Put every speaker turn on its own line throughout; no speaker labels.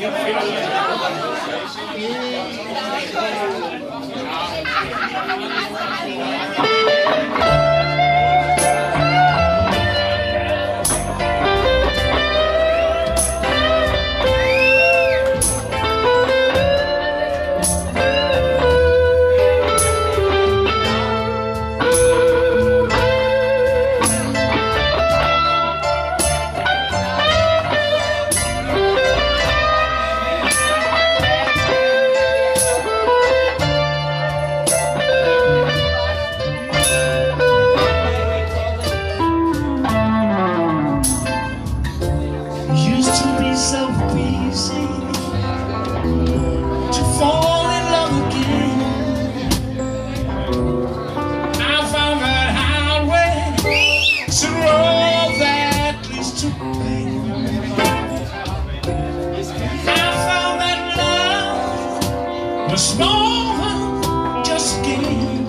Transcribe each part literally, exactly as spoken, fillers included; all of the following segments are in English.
was more than just a game.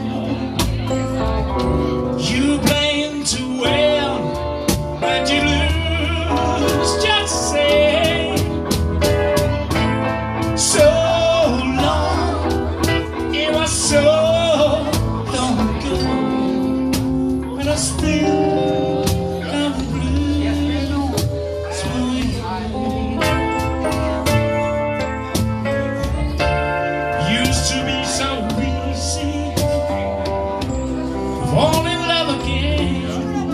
You playing too well, but you lose just the same. So long, it was so long ago, but I still have the blues for you. Used to be so easy, fall in love again.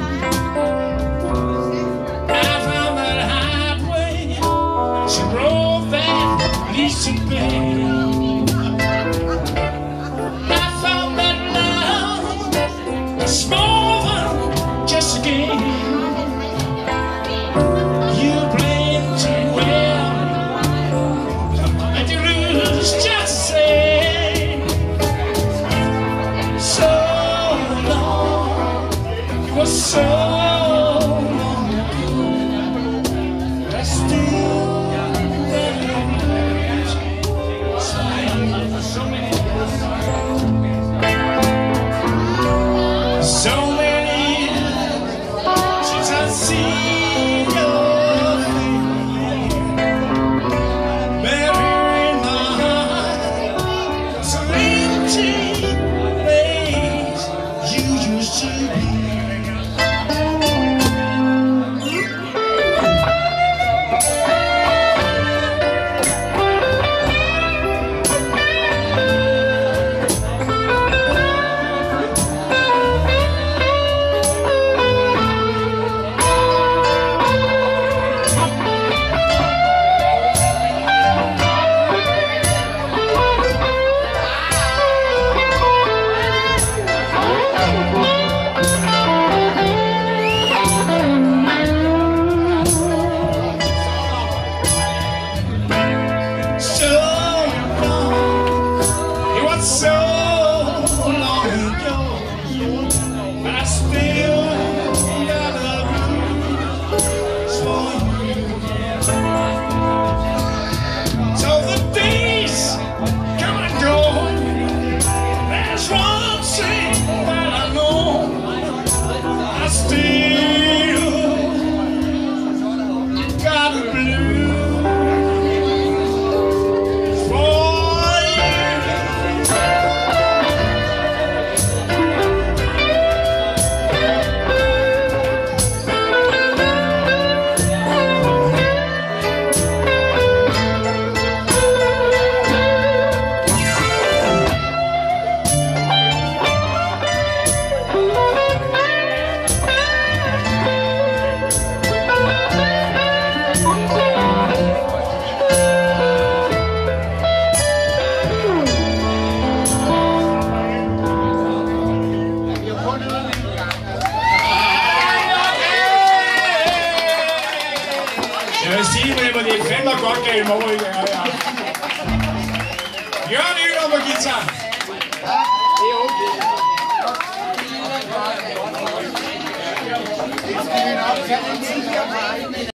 I found that highway, she drove that leads to pain. I found that love was more than just a game. You playing too well, and you lose just the same. So long, it was so long ago, I still so many years since I've seen your face. Baby, in my heart, it's an empty place you used to be. So long ago, but I still got a blues for you. So the days come and go, there's one thing that I know, I still got a blues. Jeg vil sige, men det er fandme godt galt i morgen, ja, ja. Jørgen Ytter på guitar. Ja, det er okay. Det skal vi nok tage den tid.